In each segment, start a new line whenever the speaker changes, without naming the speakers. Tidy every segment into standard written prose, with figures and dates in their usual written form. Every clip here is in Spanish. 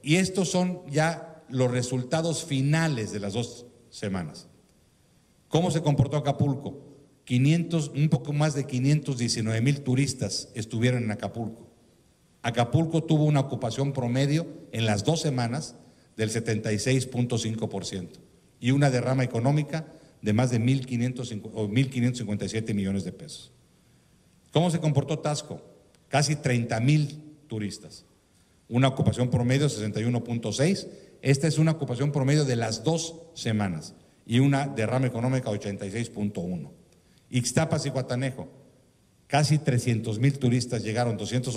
Y estos son ya los resultados finales de las 2 semanas. ¿Cómo se comportó Acapulco? Un poco más de 519,000 turistas estuvieron en Acapulco. Acapulco tuvo una ocupación promedio en las 2 semanas del 76.5% y una derrama económica de más de 1,557 millones de pesos. ¿Cómo se comportó Taxco? Casi 30,000 turistas, una ocupación promedio de 61.6%. Esta es una ocupación promedio de las 2 semanas y una derrama económica de 86.1%. Ixtapas y Guatanejo, casi 300,000 turistas llegaron,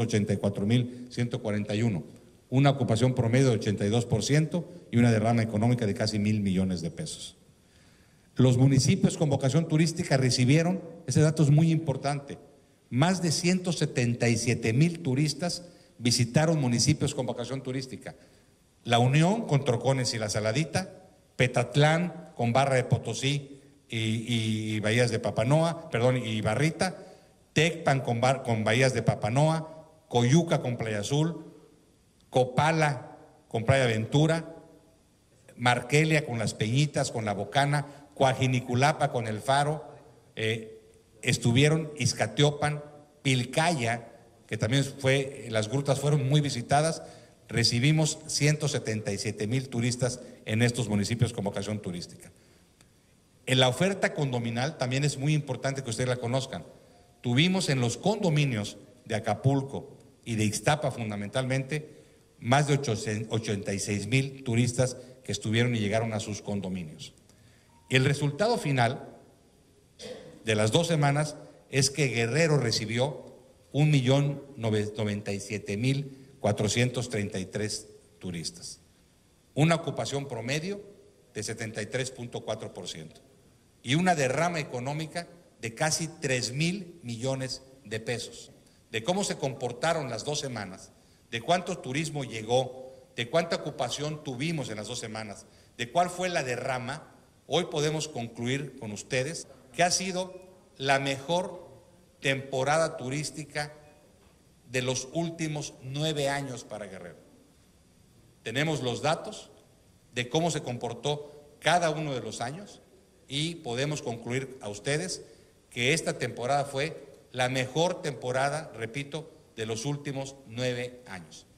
284,141, una ocupación promedio de 82% y una derrama económica de casi 1,000 millones de pesos. Los municipios con vocación turística recibieron, ese dato es muy importante, más de 177,000 turistas visitaron municipios con vocación turística. La Unión con Trocones y La Saladita, Petatlán con Barra de Potosí y Bahías de Papanoa, y Barrita, Tecpan con Bahías de Papanoa, Coyuca con Playa Azul, Copala con Playa Ventura, Markelia con Las Peñitas, con La Bocana, Coajiniculapa con El Faro, estuvieron Ixcatiopan, Pilcaya, que también las grutas fueron muy visitadas. Recibimos 177,000 turistas en estos municipios con vocación turística. En la oferta condominal también es muy importante que ustedes la conozcan. Tuvimos en los condominios de Acapulco y de Ixtapa fundamentalmente más de 86,000 turistas que estuvieron y llegaron a sus condominios. El resultado final de las 2 semanas es que Guerrero recibió 1,097,433 turistas, una ocupación promedio de 73.4% y una derrama económica de casi 3,000 millones de pesos. De cómo se comportaron las 2 semanas, de cuánto turismo llegó, de cuánta ocupación tuvimos en las 2 semanas, de cuál fue la derrama, hoy podemos concluir con ustedes que ha sido la mejor temporada turística de los últimos 9 años para Guerrero. Tenemos los datos de cómo se comportó cada uno de los años y podemos concluir a ustedes que esta temporada fue la mejor temporada, repito, de los últimos 9 años.